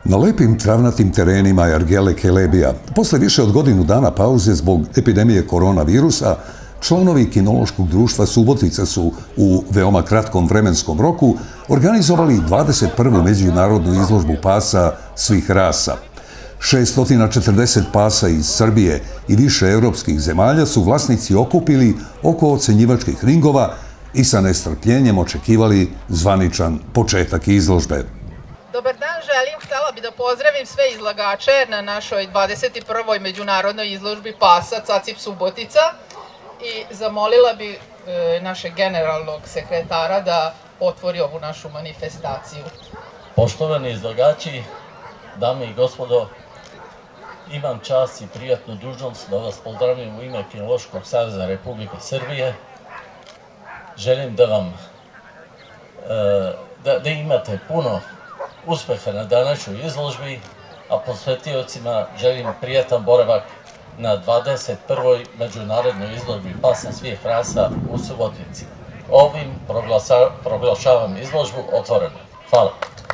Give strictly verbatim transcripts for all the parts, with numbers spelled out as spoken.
Na lepim travnatim terenima ergele Kelebija, posle više od godinu dana pauze zbog epidemije koronavirusa, članovi Kinološkog društva Subotica su u veoma kratkom vremenskom roku organizovali dvadeset prvu međunarodnu izložbu pasa svih rasa. šesto četrdeset pasa iz Srbije i više evropskih zemalja su vlasnici okupili oko ocenjivačkih ringova i sa nestrpljenjem očekivali zvaničan početak izložbe. Dobar dan, želim, htela bi da pozdravim sve izlagače na našoj dvadeset prvoj međunarodnoj izložbi pasa Cacip Subotica i zamolila bi našeg generalnog sekretara da otvori ovu našu manifestaciju. Poštovani izlagači, dame i gospodo, imam čast i prijatnu dužnost da vas pozdravim u ime Kinološkog saveza Republike Srbije. Želim da vam, da imate puno uspeha na današnjoj izložbi, a posvetiocima želim prijatan boravak na dvadeset prvoj međunarodnoj izložbi pasa svih rasa u Subotici. Ovim proglašavam izložbu otvorenu. Hvala.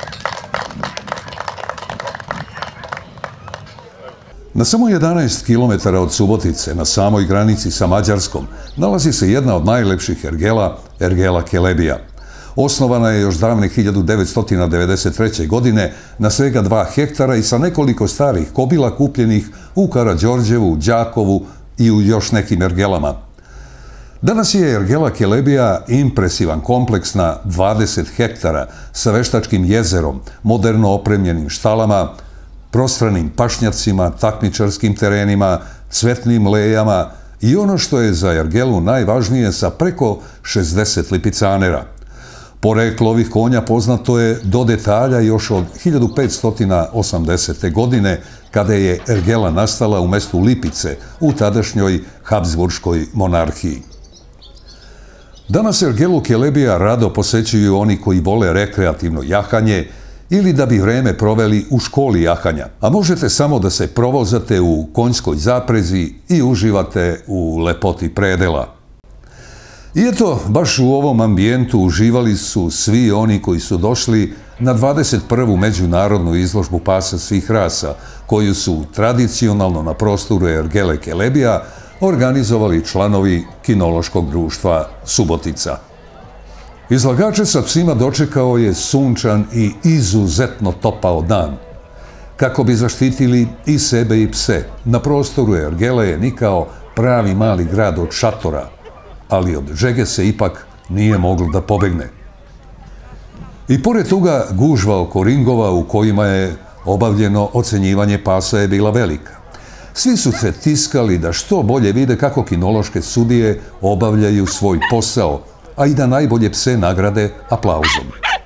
Na samo jedanaest kilometara od Subotice, na samoj granici sa Mađarskom, nalazi se jedna od najlepših ergela, ergela Kelebija. Osnovana je još davne hiljadu devetsto devedeset treće. godine na svega dva hektara i sa nekoliko starih kobila kupljenih u Karađorđevu, Đakovu i u još nekim ergelama. Danas je ergela Kelebija impresivan kompleks na dvadeset hektara sa veštačkim jezerom, moderno opremljenim štalama, prostranim pašnjacima, takmičarskim terenima, cvetnim lejama i ono što je za ergelu najvažnije sa preko šezdeset lipicanera. Poreklo ovih konja poznato je do detalja još od hiljadu petsto osamdesete. godine, kada je ergela nastala u mestu Lipice u tadašnjoj Habsburškoj monarhiji. Danas ergelu Kelebija rado posećuju oni koji vole rekreativno jahanje ili da bi vreme proveli u školi jahanja, a možete samo da se provozate u konjskoj zaprezi i uživate u lepoti predela. I eto, baš u ovom ambijentu uživali su svi oni koji su došli na dvadeset prvu međunarodnu izložbu pasa svih rasa, koju su tradicionalno na prostoru ergele Kelebija organizovali članovi Kinološkog društva Subotica. Izlagače sa psima dočekao je sunčan i izuzetno topao dan. Kako bi zaštitili i sebe i pse, na prostoru ergele je nikao pravi mali grad od šatora, ali od žege se ipak nije moglo da pobegne. I pored toga gužva oko ringova u kojima je obavljeno ocenjivanje pasa je bila velika. Svi su se tiskali da što bolje vide kako kinološke sudije obavljaju svoj posao, a i da najbolje pse nagrade aplauzom.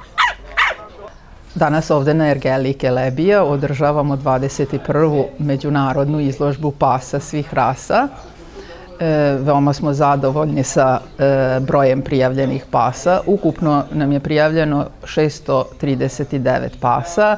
Danas ovde na ergeli Kelebija održavamo dvadeset prvu međunarodnu izložbu pasa svih rasa. Veoma smo zadovoljni sa brojem prijavljenih pasa. Ukupno nam je prijavljeno šesto trideset devet pasa.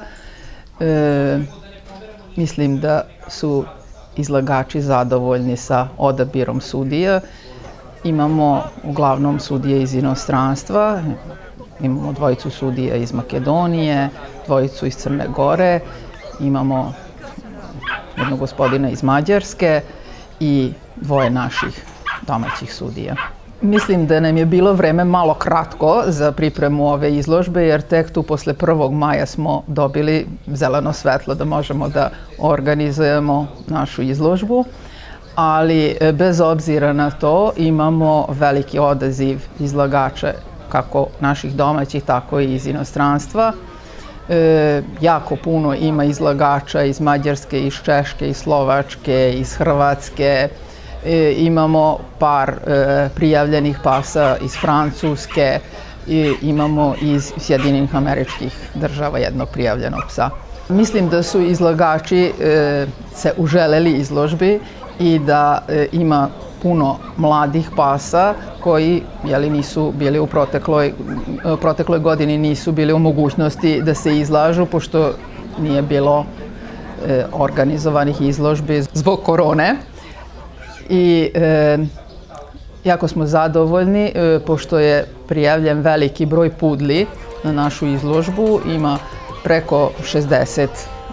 Mislim da su izlagači zadovoljni sa odabirom sudija. Imamo uglavnom sudije iz inostranstva, imamo dvojicu sudija iz Makedonije, dvojicu iz Crne Gore, imamo jednog gospodina iz Mađarske i dvoje naših domaćih sudija. Mislim da nam je bilo vreme malo kratko za pripremu ove izložbe, jer tek tu posle prvog maja smo dobili zeleno svetlo da možemo da organizujemo našu izložbu, ali bez obzira na to imamo veliki odaziv izlagača, kako naših domaćih, tako i iz inostranstva. Jako puno ima izlagača iz Mađarske, iz Češke, iz Slovačke, iz Hrvatske. Imamo par prijavljenih pasa iz Francuske, imamo iz Sjedinjenih Američkih Država jednog prijavljenog psa. Mislim da su izlagači se uželeli izložbi i da ima puno mladih pasa koji nisu bili u protekloj godini, nisu bili u mogućnosti da se izlažu, pošto nije bilo organizovanih izložbi zbog korone. I jako smo zadovoljni, pošto je prijavljen veliki broj pudli na našu izložbu. Ima preko šezdeset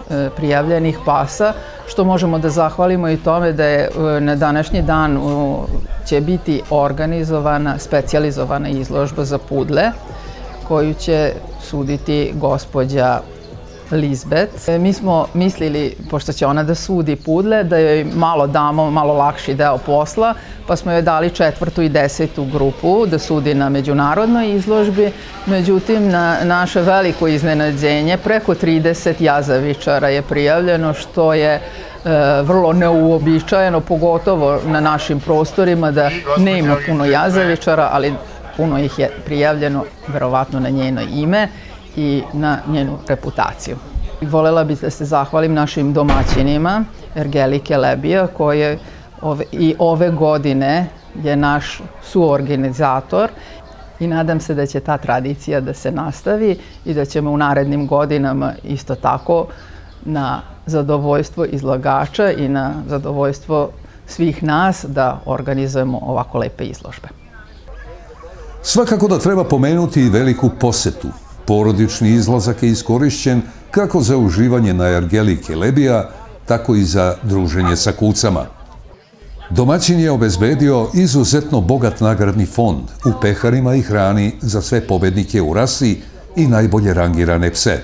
prijavljenih pasa, što možemo da zahvalimo i tome da je na današnji dan će biti organizovana specijalizovana izložba za pudle, koju će suditi gospođa Lizbet. Mi smo mislili, pošto će ona da sudi pudle, da joj malo damo, malo lakši deo posla, pa smo joj dali četvrtu i desetu grupu da sudi na međunarodnoj izložbi. Međutim, na naše veliko iznenađenje, preko trideset jazavičara je prijavljeno, što je vrlo neuobičajeno, pogotovo na našim prostorima, da nema puno jazavičara, ali puno ih je prijavljeno, verovatno na njeno ime i na njenu reputaciju. Volela bih da se zahvalim našim domaćinima, Ergeli Kelebija, koje i ove godine je naš suorganizator i nadam se da će ta tradicija da se nastavi i da ćemo u narednim godinama isto tako na zadovoljstvo izlagača i na zadovoljstvo svih nas da organizujemo ovako lepe izložbe. Svakako da treba pomenuti i veliku posetu. Porodični izlazak je iskorišćen kako za uživanje na Ergeli Kelebija, tako i za druženje sa kucama. Domaćin je obezbedio izuzetno bogat nagradni fond u peharima i hrani za sve pobednike u rasi i najbolje rangirane pse.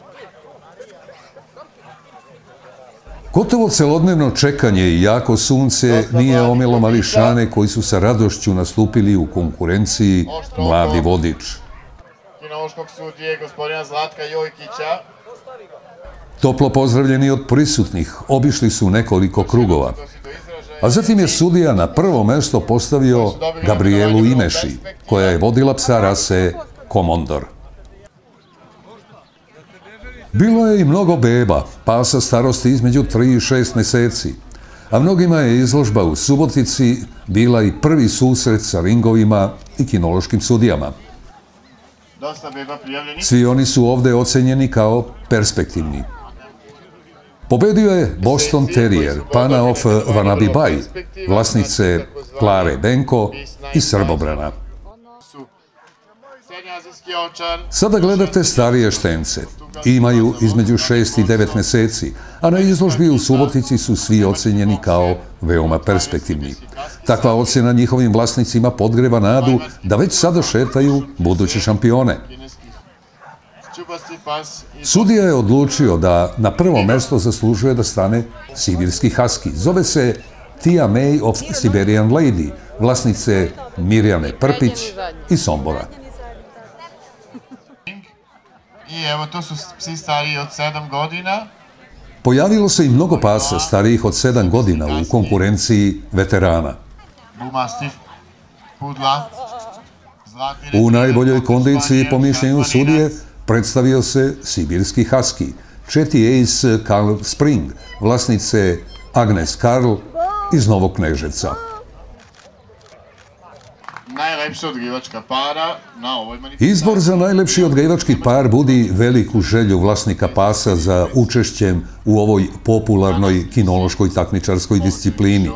Gotovo celodnevno čekanje i jako sunce nije omelo mališane koji su sa radošću nastupili u konkurenciji Mladi vodič. Kinološkog sudije, gospodina Zlatka Jojkića. Toplo pozdravljeni od prisutnih, obišli su nekoliko krugova. A zatim je sudija na prvo mesto postavio Gabrielu Imeši, koja je vodila psa rase Komondor. Bilo je i mnogo beba, pasa starosti između tri i šest meseci, a mnogima je izložba u Subotici bila i prvi susret sa ringovima i kinološkim sudijama. Svi oni su ovde ocenjeni kao perspektivni. Pobedio je Boston Terrier, Pana of Vanabi Baj, vlasnice Klare Benko i Srbobrana. Sada gledate starije štence. Imaju između šest i devet meseci, a na izložbi u Subotici su svi ocenjeni kao veoma perspektivni. Takva ocena njihovim vlasnicima podgreva nadu da već sada šetaju buduće šampione. Sudija je odlučio da na prvo mesto zaslužuje da stane sibirski husky. Zove se Tia May of Siberian Lady, vlasnice Mirjane Prpić iz Sombora. I evo, to su psi stariji od sedam godina. Pojavilo se i mnogo pasa starijih od sedam godina u konkurenciji veterana. U najboljoj kondiciji, po mišljenju sudije, predstavio se sibirski husky, Chetty Ace Carl Spring, vlasnice Agnes Karl iz Novog Kneževca. Najlepša odgajivačka para na ovoj manifestaciji. Izbor za najlepši odgajivački par budi veliku želju vlasnika pasa za učešćem u ovoj popularnoj kinološkoj takmičarskoj disciplini.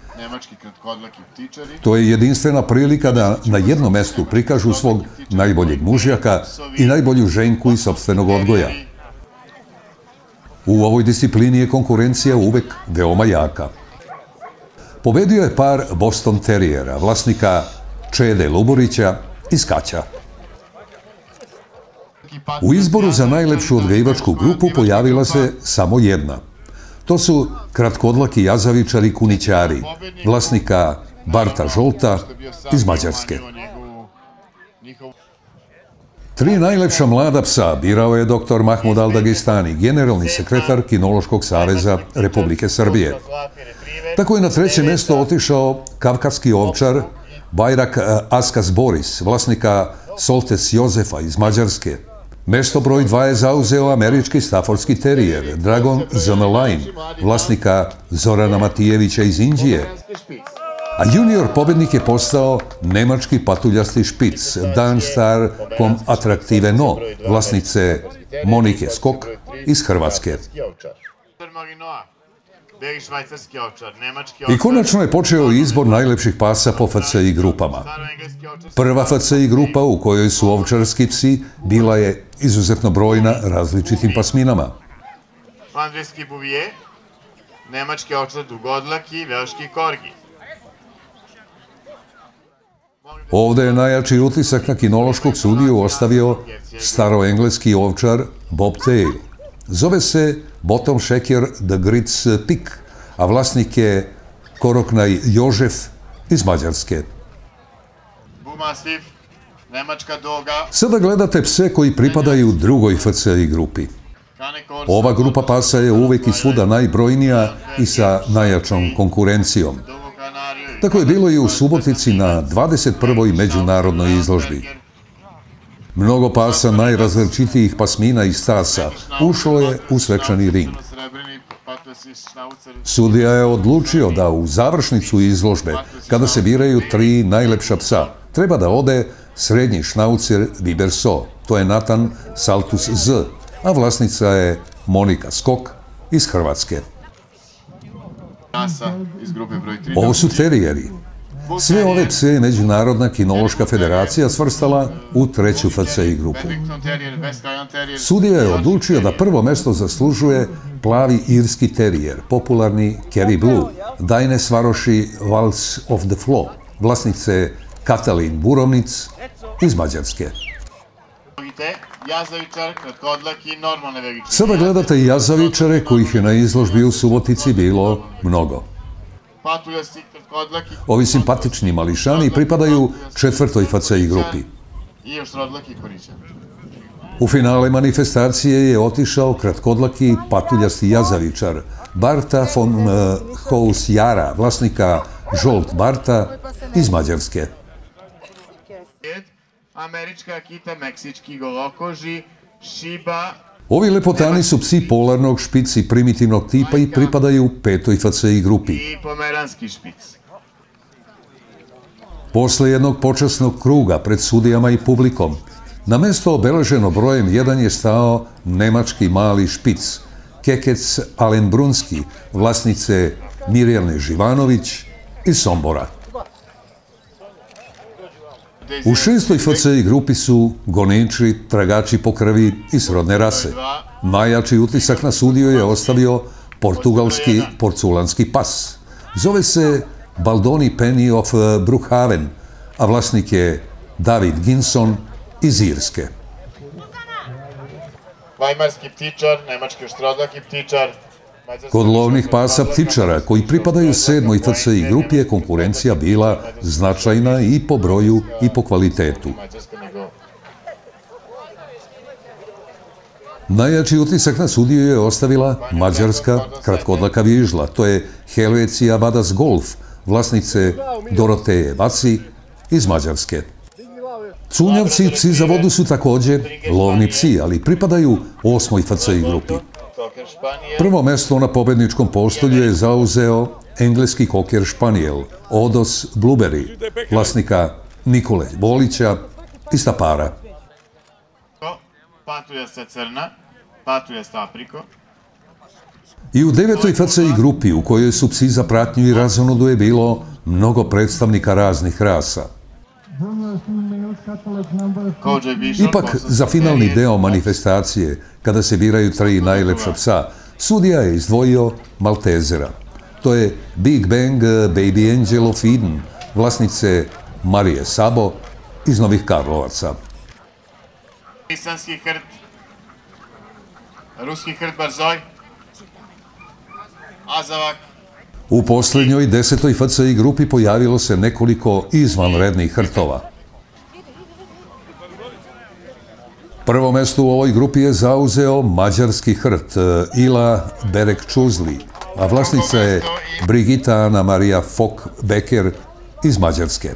To je jedinstvena prilika da na jednom mestu prikažu svog najboljeg mužjaka i najbolju ženku iz sopstvenog odgoja. U ovoj disciplini je konkurencija uvek veoma jaka. Pobedio je par Boston Terriera, vlasnika Čede Luburića iz Kaća. U izboru za najlepšu odgajivačku grupu pojavila se samo jedna. To su kratkodlaki jazavičari kunićari, vlasnika Barta Žolta iz Mađarske. Tri najlepša mlada psa birao je doktor Mahmud Al-Dagistani, generalni sekretar Kinološkog saveza Republike Srbije. Tako je na treće mesto otišao kavkavski ovčar Bajrak Askas Boris, vlasnika Soltes Jozefa iz Mađarske. Mesto broj dva je zauzeo američki staffordski terijer Dragon Zomelain, vlasnika Zorana Matijevića iz Indije. A junior pobednik je postao nemački patuljasti špic Danstar Com Atraktive No, vlasnice Monike Skok iz Hrvatske. I konačno je počeo izbor najlepših pasa po F C I grupama. Prva F C I grupa u kojoj su ovčarski psi bila je izuzetno brojna različitim pasminama. Flandrijski buvije, nemački ovčar dugodlaki, velški korgi. Ovde je najjači utisak na kinološkog sudiju ostavio staroengleski ovčar Bob Tail. Zove se Bottom Shaker the Grits Pik, a vlasnik je Koroknaj Jožef iz Mađarske. Bumastiv, nemačka doga. Sada gledate pse koji pripadaju drugoj F C I grupi. Ova grupa pasa je uvek i svuda najbrojnija i sa najjačom konkurencijom. Tako je bilo i u Subotici na dvadeset prvoj međunarodnoj izložbi. Mnogo pasa najrazličitijih pasmina i stasa ušlo je u svečani ring. Sudija je odlučio da u završnicu izložbe, kada se biraju tri najlepša psa, treba da ode srednji šnaucer Biberso, to je Natan Saltus Z, a vlasnica je Monika Skok iz Hrvatske. Ovo su terijeri. Sve ove pse je Međunarodna kinološka federacija svrstala u treću F C I grupu. Sudija je odlučio da prvo mesto zaslužuje plavi irski terijer, popularni Kerry Blue, Dajne Svaroši Waltz of the Flow, vlasnice Katalin Burovnic iz Mađarske. Sada gledate i jazavičare kojih je na izložbi u Subotici bilo mnogo. Ovi simpatični mališani pripadaju četvrtoj F C I grupi. U finale manifestacije je otišao kratkodlaki patuljasti jazavičar Barta von Housjara, vlasnika Žolt Barta iz Mađarske. Američka akita, meksički golokoži, šiba. Ovi lepotani su psi polarnog špici primitivnog tipa i pripadaju petoj F C I grupi. I pomeranski špic. Posle jednog počasnog kruga pred sudijama i publikom, na mesto obeleženo brojem jedan je stao nemački mali špic, Kekec Alenbrunski, vlasnice Mirjane Živanović iz Sombora. U šestoj F C I grupi su goniči, tragači po krvi i srodne rase. Najjači utisak na sudiju je ostavio portugalski porculanski pas. Zove se Baldoni Penny of Brookhaven, a vlasnik je David Ginson iz Irske. Vajmarski ptičar, nemački oštrodlaki ptičar. Kod lovnih pasa ptičara, koji pripadaju sedmoj F C I grupi, je konkurencija bila značajna i po broju i po kvalitetu. Najjači utisak na sudiju je ostavila mađarska kratkodlaka vižla, to je Helvecija Vadas Golf, vlasnice Doroteje Vaci iz Mađarske. Cunjavci i psi za vodu su takođe lovni psi, ali pripadaju osmoj F C I grupi. Prvo mesto na pobedničkom postolju je zauzeo engleski koker španijel Odos Blueberry, vlasnika Nikole Bolića iz Tapara. Patuljasta crna, patuljasta apriko. I u devetoj F C I grupi, u kojoj su psi za pratnju i razonodu, je bilo mnogo predstavnika raznih rasa. Ipak, za finalni deo manifestacije, kada se biraju tri najlepša psa, sudija je izdvojio Maltezera. To je Big Bang Baby Angel of Eden, vlasnice Marije Sabo iz Novih Karlovaca. Isanski hrt, ruski hrt Barzoj, Azavak. U poslednjoj desetoj F C I grupi pojavilo se nekoliko izvanrednih hrtova. Prvo mesto u ovoj grupi je zauzeo mađarski hrt Ila Berek Čuzli, a vlasnica je Brigita Ana Marija Fok-Beker iz Mađarske.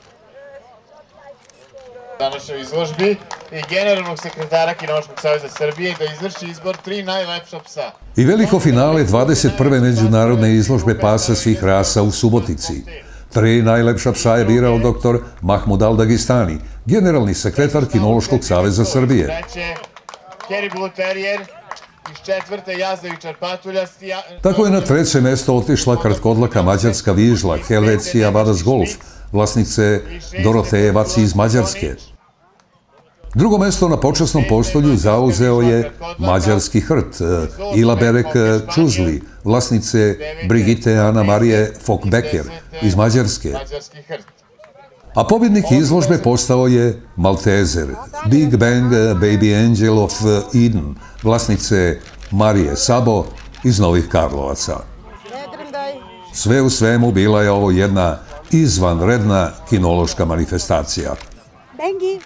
Današnjoj izložbi i generalnog sekretara Kinološkog saveza Srbije da izvrši izbor tri najlepša psa. I veliko finale dvadeset prve međunarodne izložbe pasa svih rasa u Subotici. Tri najlepša psa je birao doktor Mahmud Al-Dagistani, generalni sekretar Kinološkog saveza Srbije. Treće, Kerry Blue Terrier iz četvrte jazdevičar patuljasti. Tako je na treće mesto otišla kratkodlaka mađarska vižla Helvecija Vadas Golf, vlasnice Doroteje Vaci iz Mađarske. Drugo mesto na počasnom postolju zauzeo je mađarski hrt Ila Berek Čuzli, vlasnice Brigitte Anna Marije Fokbeker iz Mađarske. A pobjednik izložbe postao je Maltezer Big Bang Baby Angel of Eden, vlasnice Marije Sabo iz Novih Karlovaca. Sve u svemu bila je ovo jedna izvanredna kinološka manifestacija.